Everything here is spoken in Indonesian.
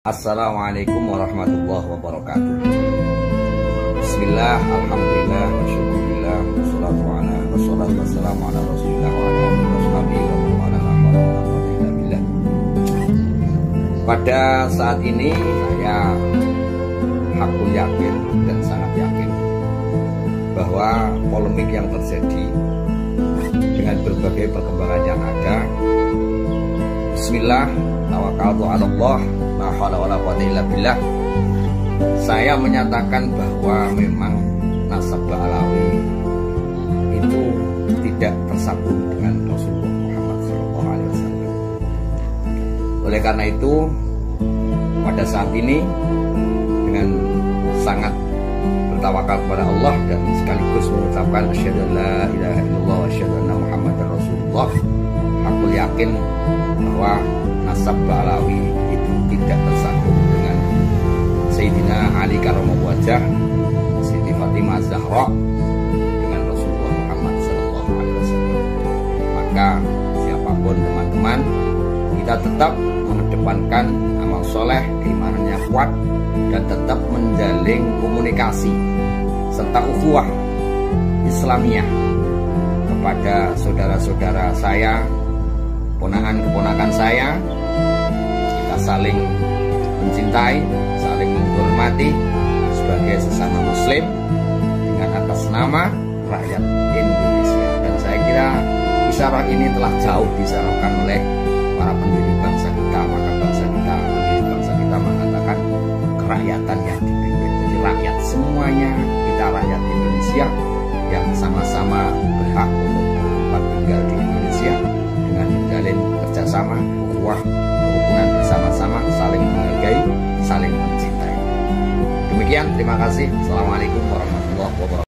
Assalamualaikum warahmatullahi wabarakatuh. Bismillah, alhamdulillah, wasyukurillah, wassalatu wassalamu ala rasulillah wa ala alihi washabihi wa man wala. Pada saat ini saya hakul yakin dan sangat yakin bahwa polemik yang terjadi dengan berbagai perkembangan yang ada, bismillah, tawakkaltu ala Allah, la haula wala quwwata illa billah. Saya menyatakan bahwa memang nasab Ba'alawi itu tidak tersambung dengan Rasulullah Muhammad SAW. Oleh karena itu, pada saat ini dengan sangat bertawakal kepada Allah dan sekaligus mengucapkan asyhadu an la ilaha illallah wa asyhadu anna Muhammadar Rasulullah, aku yakin bahwa nasab Ba'alawi itu tidak tersambung dengan Sayyidina Ali karramallahu wajhah, Siti Fatimah Az-Zahra, dengan Rasulullah Muhammad SAW. Maka siapapun teman-teman, kita tetap mengedepankan amal soleh, keimanannya kuat, dan tetap menjalin komunikasi serta ukhuwah Islamiyah kepada saudara-saudara saya, keponakan saya. Kita saling mencintai, saling menghormati sebagai sesama muslim dengan atas nama rakyat Indonesia. Dan saya kira isyarat ini telah jauh diisyaratkan oleh para pendiri bangsa kita. Maka pendiri bangsa kita mengatakan kerakyatan yang dipimpin. Jadi rakyat semuanya, kita rakyat Indonesia yang sama-sama berhak untuk bertempat tinggal di Indonesia dengan menjalin kerjasama, ukhuwah, kerukunan bersama-sama, saling menghargai, saling mencintai. Demikian, terima kasih. Assalamualaikum warahmatullahi wabarakatuh.